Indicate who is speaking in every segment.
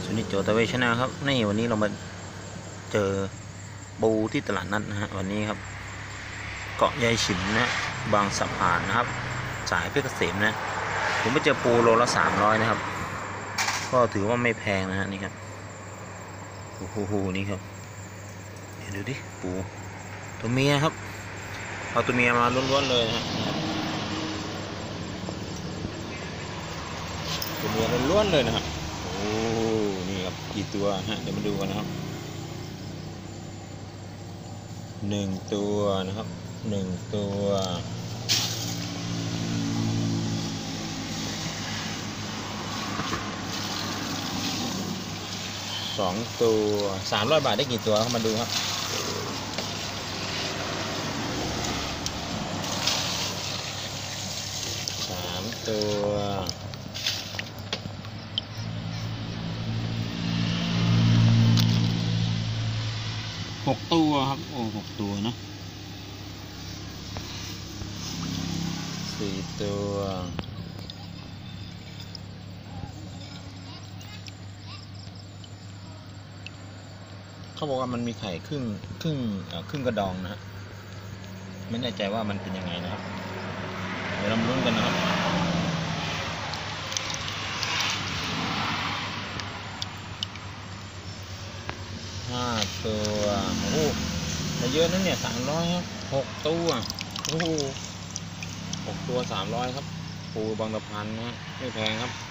Speaker 1: วันนี้โจตะเวชนะครับนี่วันนี้เรามาเจอปูที่ตลาดนัดนะฮะวันนี้ครับเกาะยายฉิมนะบางสะพานนะครับสายเพชรเกษมนะผมไปเจอปูโลละ300นะครับก็ถือว่าไม่แพงนะฮะนี่ครับโอ้โหนี่ครับเดี๋ยวดูดิปูตัวเมียครับเอาตัวเมียมาล้วนๆเลยนะฮะตัวเมียล้วนๆเลยนะครับโอ้นี่ครับกี่ตัวฮะเดี๋ยวมาดูกันนะครับ1 ตัวนะครับ1 ตัว2 ตัว300 บาทได้กี่ตัวเข้ามาดูครับ3 ตัว6 ตัวครับโอ้6 ตัวนะ4 ตัวเขาบอกว่ามันมีไข่ครึ่งกระดองนะฮะไม่แน่ใจว่ามันเป็นยังไงนะครับเดี๋ยวเราลุ้นกันนะครับ5 ตัวโอ้โหเยอะนั่นเนี่ย300ครับ6 ตัวโอ้โห6 ตัว300ครับปูบางตะพันนะฮะไม่แพงครับ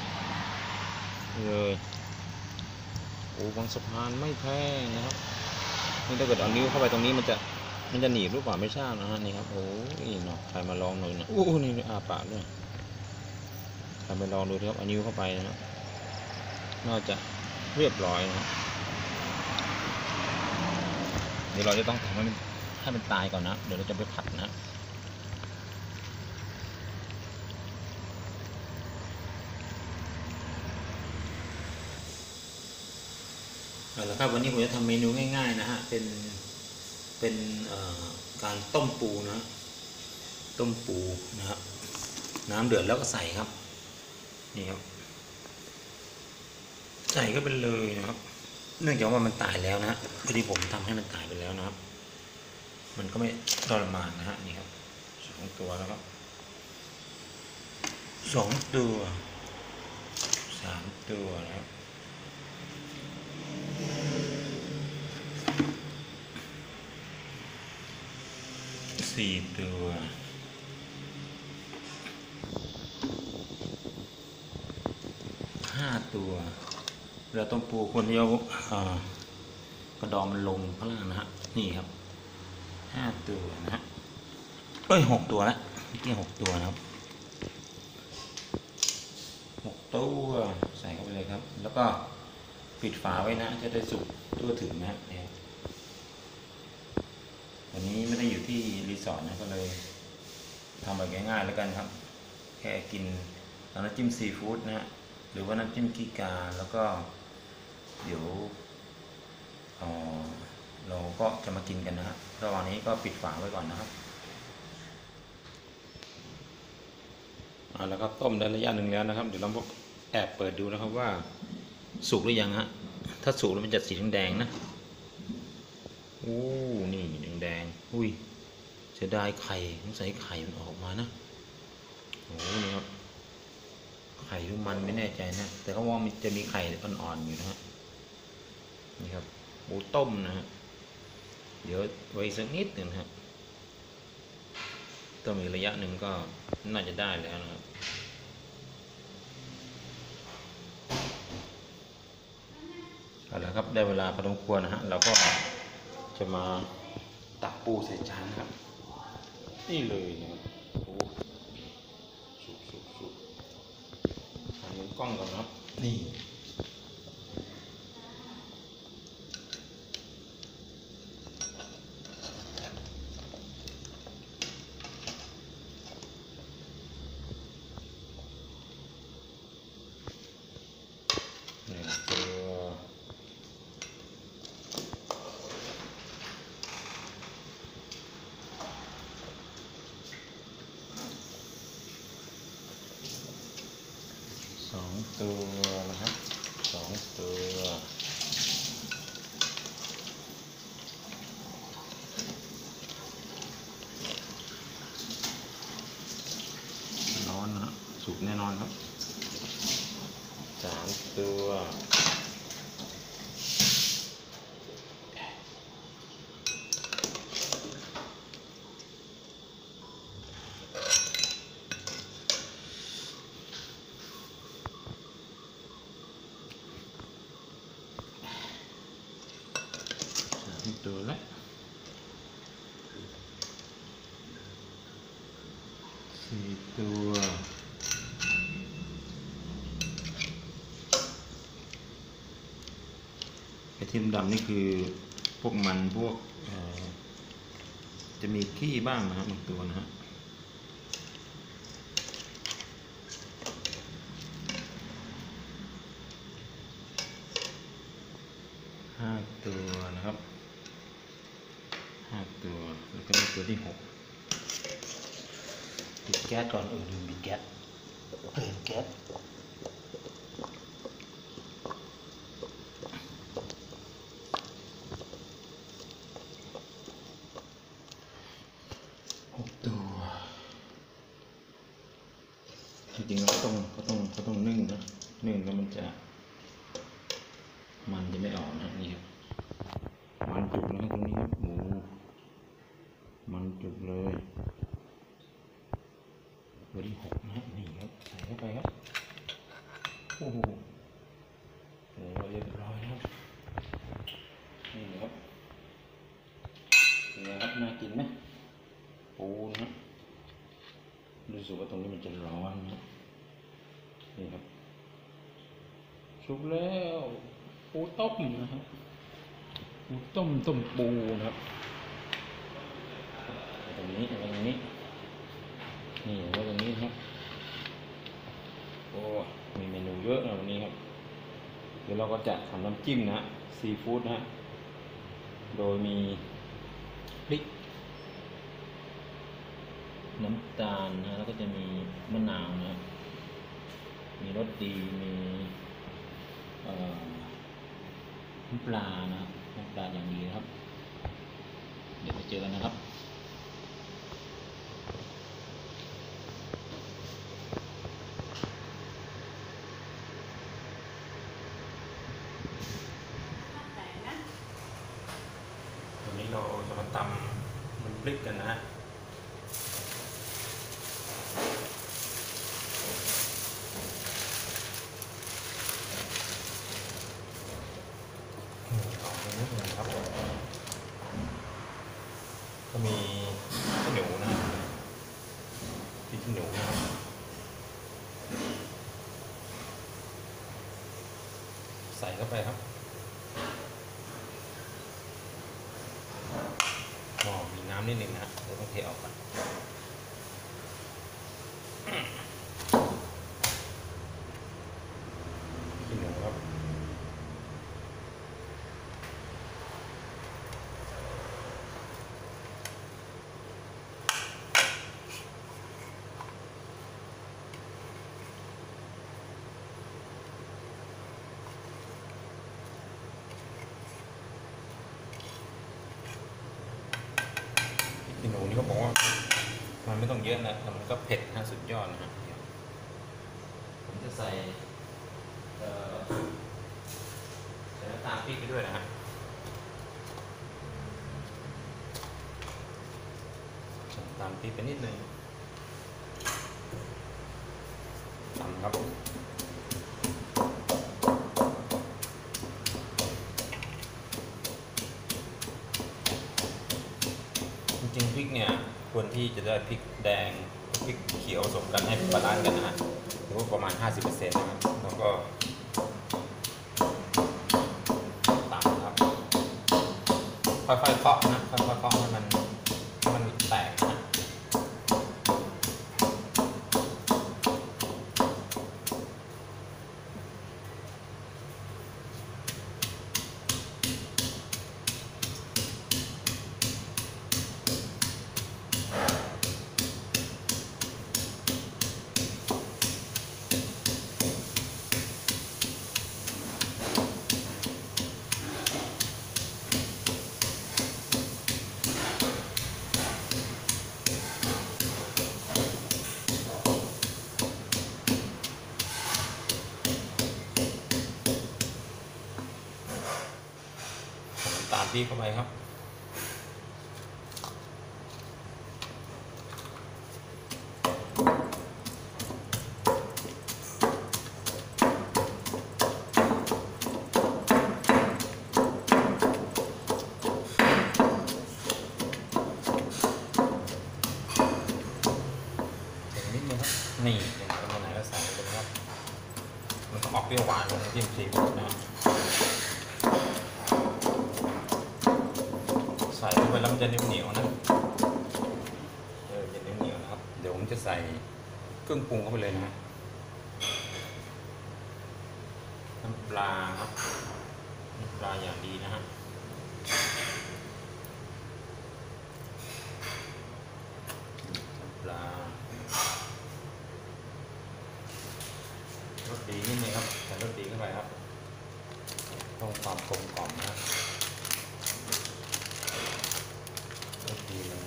Speaker 1: เลยปูบางสะพานไม่แพงนะครับนี่ถ้าเกิดเอานิ้วเข้าไปตรงนี้มันจะหนีบหรือเปล่าไม่ทราบนะฮะนี่ครับโอ้ยเนาะใครมาลองหน่อยนะโอ้นี่อาปากด้วยใครไปลองดูครับเอานิ้วเข้าไปนะน่าจะเรียบร้อยนะเดี๋ยวเราจะต้องทำให้มันตายก่อนนะเดี๋ยวเราจะไปผัดนะเอาละครับวันนี้ผมจะทำเมนูง่ายๆนะฮะเป็นการต้มปูนะต้มปูนะครับน้ำเดือดแล้วก็ใส่ครับนี่ครับใส่ก็เป็นเลยนะครับเนื่องจากว่ามันตายแล้วนะพอดีผมทำให้มันตายไปแล้วนะครับมันก็ไม่ทรมานนะฮะนี่ครับ2 ตัวแล้วก็2 ตัว3 ตัวนะครับ4 ตัว5 ตัวเราต้องปูคนเดียวกระดองมันลงข้างล่างนะฮะนี่ครับ5 ตัวนะฮะ6 ตัวแล้วเมื่อกี้6 ตัวนะครับ6 ตัวใส่เข้าไปเลยครับแล้วก็ปิดฝาไว้นะจะได้สุกทั่วถึงนะเนี่ยวันนี้ไม่ได้อยู่ที่รีสอร์ทนะก็เลยทำแบบง่ายๆแล้วกันครับแค่กินน้ำจิ้มซีฟู้ดนะฮะหรือว่าน้ำจิ้มกีกาแล้วก็เดี๋ยวเราก็จะมากินกันนะฮะระหว่างนี้ก็ปิดฝาไว้ก่อนนะครับแล้วครับต้มได้ระยะหนึ่งแล้วนะครับเดี๋ยวเราแอบเปิดดูนะครับว่าสุกหรือยังฮะถ้าสุกแล้วมันจะสีแดงๆนะโอ้นี่แดงๆอุ้ยเสียดายไข่ต้องใส่ไข่มันออกมานะโอ้นี่ครับไข่ทุกมันไม่แน่ใจนะแต่เขาว่ามันจะมีไข่อ่อนๆอยู่นะฮะนี่ครับหมูต้มนะฮะเดี๋ยวไว้สักนิดหนึ่งครับต้องมีระยะหนึ่งก็น่าจะได้แล้วนะครับเอาละครับได้เวลาพอสมควรนะฮะเราก็จะมาตักปูใส่จานครับนี่เลยนะครับโอ้สุกหันกล้องก่อนครับนี่2 ตัวนะครับ 2 ตัวร้อนนะสุกแน่นอนครับ3 ตัวตัวละ4 ตัวไอที่ดำนี่คือพวกมันพวกจะมีขี้บ้างนะครับบางตัวนะฮะ5 ตัวนะครับ5 ตัวแล้วก็มีตัวที่6ปิดแก๊สก่อนลืมปิดแก๊สตัวจริงๆเราต้องนึ่งนะนึ่งแล้วมันจะไม่ออกนะนี่ครับมันจุกนะครับตรงนี้ครับหมูมันจุกเลยตัวที่6นะครับนี่ครับใส่เข้าไปครับโอ้โหเรียบร้อยแล้วนี่ครับเป็นไงครับน่ากินไหมปูนะรู้สึกว่าตรงนี้มันจะร้อนนะนี่ครับสุกแล้วปูต้มนะครับปูต้มปูนะครับตรงนี้อะไรนี้นี่แล้วตรงนี้ครับโอ้มีเมนูเยอะนะวันนี้ครับเดี๋ยวเราก็จะทำน้ำจิ้มนะซีฟู้ดนะโดยมีพริกน้ำตาลนะแล้วก็จะมีมะนาวนะมีรสดีมีน้ำปลานะครับน้ำปลาอย่างดีนะครับเดี๋ยวไปเจอกันนะครับวันนี้เราจะมาตำมันพริกกันนะฮะก็มีขี้หนูนะพริกขี้หนูนะครับใส่เข้าไปครับมีน้ำนิดนึงนะเราต้องเทออกก่อนขี้หนูครับขี้หนูนี่เขาบอกว่ามันไม่ต้องเยอะนะแต่มันก็เผ็ดนะสุดยอดนะฮะผมจะใส่น้ำตาลปี๊บไปด้วยนะฮะตามปี๊บไปนิดนึงตำครับจริงๆพริกเนี่ยควรที่จะได้พริกแดงพริกเขียวผสมกันให้บาลานซ์กันนะฮะหรือว่าประมาณ 50% นะครับแล้วก็ตำครับค่อยๆเคาะนะค่อยๆเคาะให้มันแตกนะบีบเข้าไปครับนิดนึงครับนี่ตรงไหนก็ใส่ไปเลยครับมันต้องออกเปรี้ยวหวานเลยจิ้มซีฟู้ดนะใส่ลงไปแล้วมันจะเหนียวๆนะจะเหนียวๆนะครับเดี๋ยวผมจะใส่เครื่องปรุงเข้าไปเลยนะน้ำปลาครับน้ำปลาอย่างดีนะฮะน้ำปลารสดีนิดนึงครับใส่รสดีเข้าไปครับต้องความกลมกล่อมนะรสดีมัน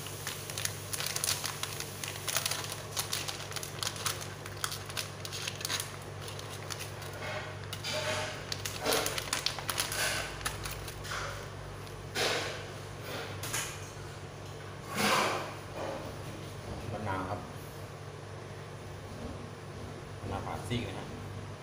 Speaker 1: มะนาวครับมะนาวผ่าซีกนะฮะ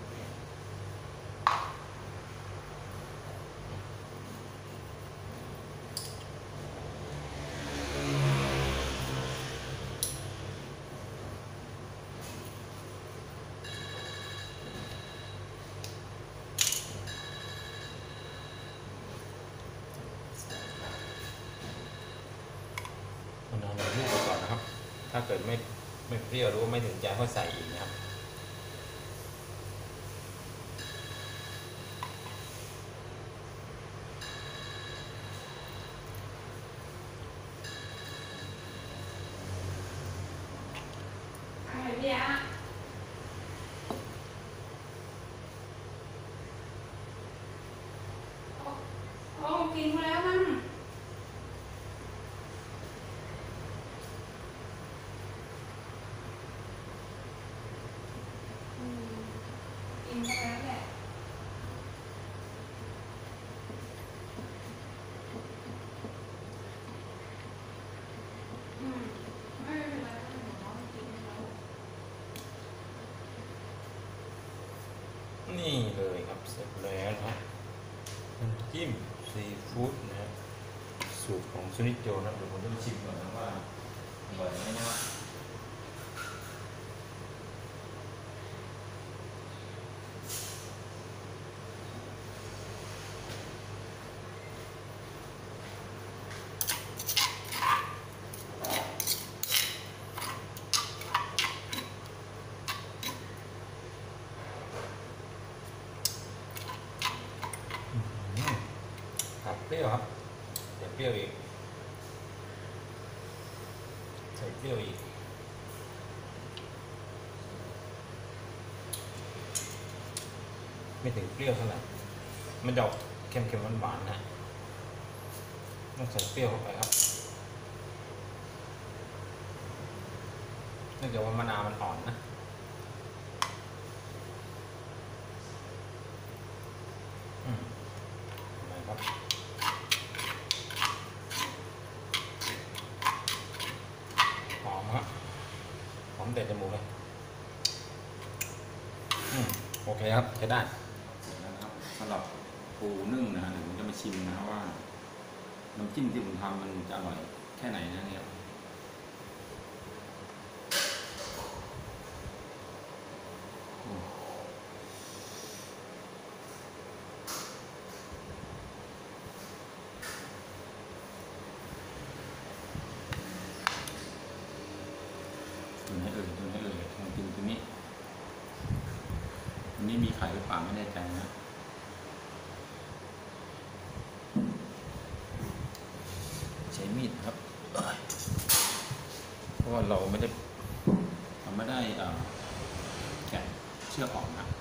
Speaker 1: มะนาวเราลูกไปก่อนนะครับถ้าเกิดไม่เปรี้ยวหรือว่าไม่ถึงใจก็ใส่อีกนะครับ
Speaker 2: กินมาแล้วมั้งกินมาแล้วแหละไม่เป็นไรหนูกินแล้ว
Speaker 1: นี่เลยครับเสร็จแล้วนะน้ำจิ้มซีฟู้ดนะสูตรของซุนิโจนะเดี๋ยวผมจะมาชิมก่อนนะว่าอร่อยไหมนะครับครับเปรี้ยวครับเดี๋ยวเปรี้ยวอีกใส่เปรี้ยวอีกไม่ถึงเปรี้ยวเท่าไหร่มันจะออกเค็มๆหวานๆนะต้องใส่เปรี้ยวเข้าไปครับเนื่องจากว่ามะนาวมันอ่อนนะนะครับหอมครับหอมเด็ดจมูกเลยโอเคครับใช้ได้เสร็จแล้วนะครับสำหรับปูนึ่งนะฮะเดี๋ยวผมจะมาชิมนะว่าน้ำจิ้มที่ผมทำมันจะอร่อยแค่ไหนนะเนี่ยตัวนี้ลองกินตัวนี้อันนี้มีไข่หรือเปล่าไม่แน่ใจนะใช้มีดครับเพราะว่าเราไม่ได้แกะเชือกออกนะ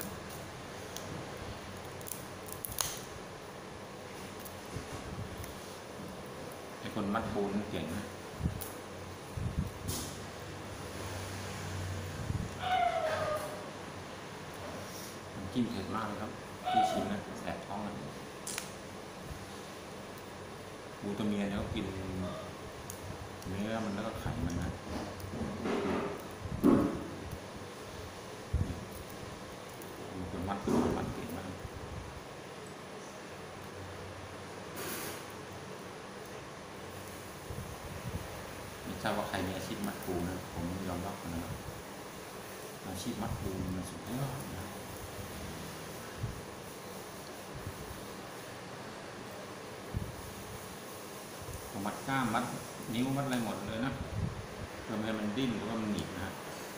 Speaker 1: ไอ้คนมัดปูนเก่งนะจิ้มเผ็ดมากเลยครับที่ชิมนะแสบท้องเลยปูตัวเมียเนี่ยเขากินเนื้อมันแล้วก็ไข่มันนะดูตัวมัดเก่งมากไม่ทราบว่าใครมีอาชีพมัดปูนะผมยอมรับนะครับอาชีพมัดปูมันสุดยอดนะมัดกล้ามมัดนิ้วมัดอะไรหมดเลยนะทำให้มันดิ้นหรือว่ามันหนีบนะฮะ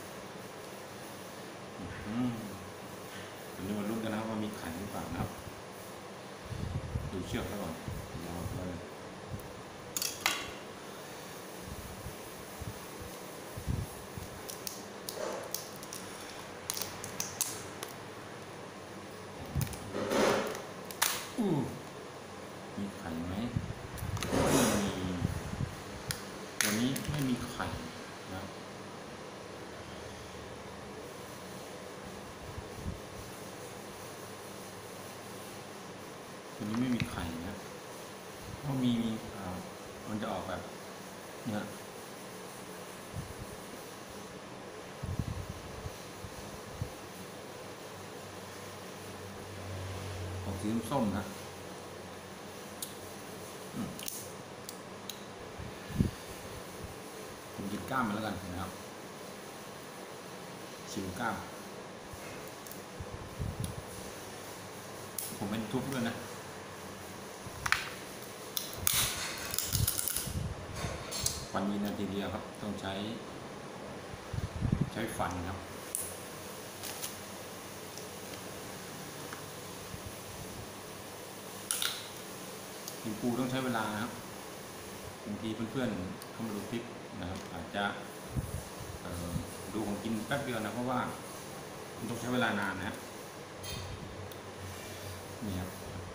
Speaker 1: ทีนี้มาลุ้นกันนะครับว่ามีไข่หรือเปล่านะครับดูเชือกแล้วก่อนเราเลยมีไข่ไหมวันนี้ไม่มีไข่นะวันนี้ไม่มีไข่นะเพราะมีมันจะออกแบบเนี่ยออกสีส้มนะผมหยิบก้ามมาแล้วกันนะครับชิวก้ามผมเป็นทุบด้วยนะฟันมีนาทีเดียวครับต้องใช้ฟันครับกินปูต้องใช้เวลาครับบางทีเพื่อนๆเข้ามาดูคลิปนะครับอาจจะดูของกินแป๊บเดียวนะเพราะว่ามันต้องใช้เวลานานนะครับนี่ครับ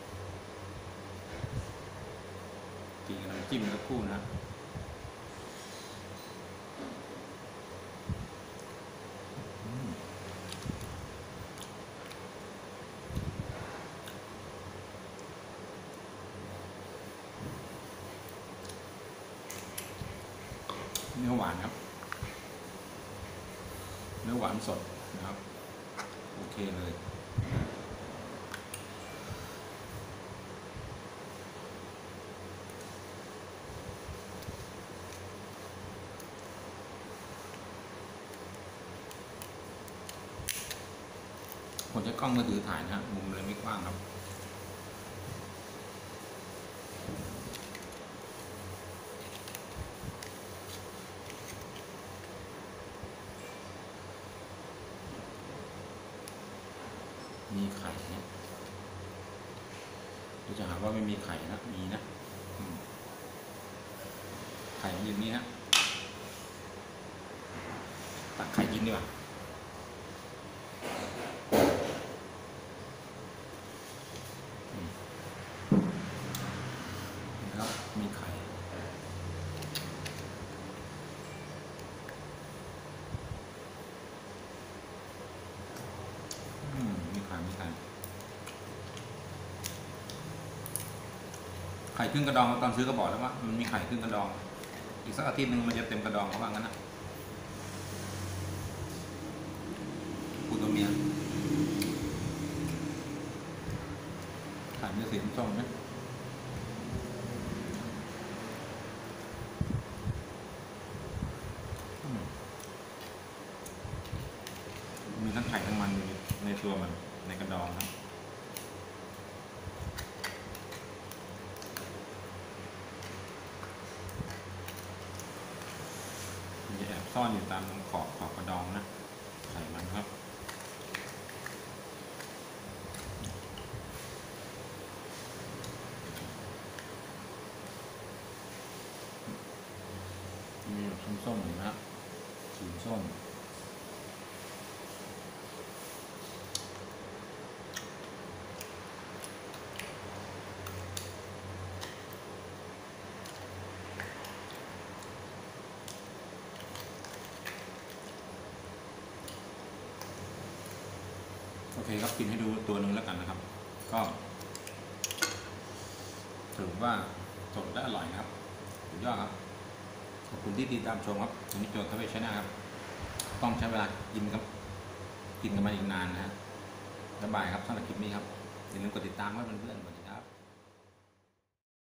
Speaker 1: กินกับน้ำจิ้มแล้วคู่นะเนื้อหวานครับเนื้อหวานสดนะครับโอเคเลยผมจะกล้องมือถือถ่ายนะฮะมุมเลยไม่กว้างครับมีไข่เนี่ยเราจะหาว่าไม่มีไข่นะมีนะไข่มันอยู่นี่ฮะตักไข่กินดีกว่านะครับมีไข่มีไข่ไข่ครึ่งกระดองตอนซื้อก็บอกแล้วว่ามันมีไข่ครึ่งกระดองอีกสักอาทิตย์หนึ่งมันจะเต็มกระดองเขาว่างั้นนะปูตัวเมียไข่เนื้อสีส้มๆนะมีทั้งไข่ทั้งมันในตัวมันในกระดองนะมันจะแอบซ่อนอยู่ตามขอบกระดองนะไข่มันครับมีแบบส้มๆนะครับสีส้มโอเคครับกินให้ดูตัวหนึ่งแล้วกันนะครับก็ถือว่าสดและอร่อยนะครับสุดยอดครับขอบคุณที่ติดตามชมครับวันนี้โจทย์ทวีชนะครับต้องใช้เวลากินกันมาอีกนานนะฮะสบายครับสำหรับคลิปนี้ครับอย่าลืมกดติดตามไว้เพื่อนๆ